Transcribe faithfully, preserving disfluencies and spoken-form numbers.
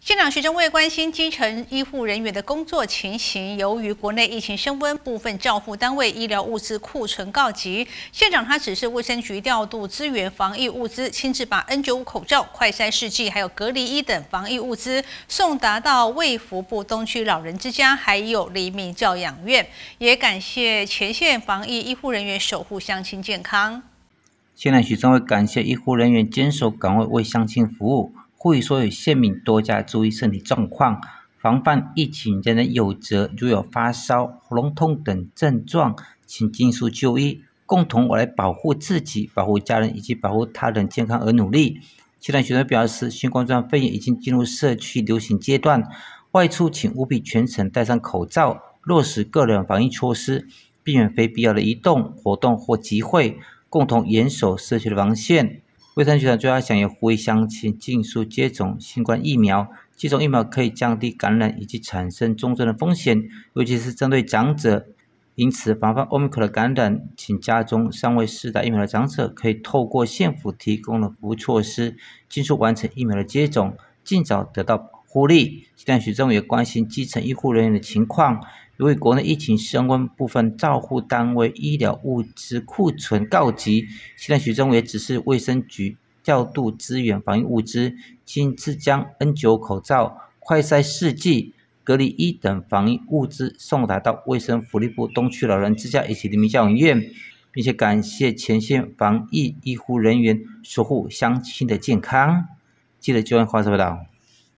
县长徐正伟关心基层医护人员的工作情形，由于国内疫情升温，部分照护单位医疗物资库存告急。县长他指示卫生局调度资源防疫物资，亲自把 N 九五 口罩、快筛试剂还有隔离衣等防疫物资送达到卫福部东区老人之家，还有黎明教养院。也感谢前线防疫医护人员守护乡亲健康。 县长徐正伟感谢医护人员坚守岗位为乡亲服务。呼吁所有县民多加注意身体状况，防范疫情人人有责。如有发烧、喉咙痛等症状，请尽速就医，共同来保护自己、保护家人以及保护他人健康而努力。县长徐正伟表示，新冠状肺炎已经进入社区流行阶段，外出请务必全程戴上口罩，落实个人防疫措施，避免非必要的移动、活动或集会，共同严守社区的防线。卫生局长最后想也呼吁乡亲尽速接种新冠疫苗，接种疫苗可以降低感染以及产生重症的风险，尤其是针对长者。因此，防范 Omicron 的感染，请家中尚未施打疫苗的长者，可以透过县府提供的服务措施，尽速完成疫苗的接种，尽早得到保护力。县长徐正伟也关心基层医护人员的情况。由于国内疫情升温，部分照护单位医疗物资库存告急，县长徐正伟指示卫生局调度资源防疫物资，亲自将 N 九五 口罩、快筛试剂、隔离衣等防疫物资送达到卫生福利部东区老人之家以及黎明教养院，并且感谢前线防疫医护人员守护乡亲的健康。记得就按话说报道。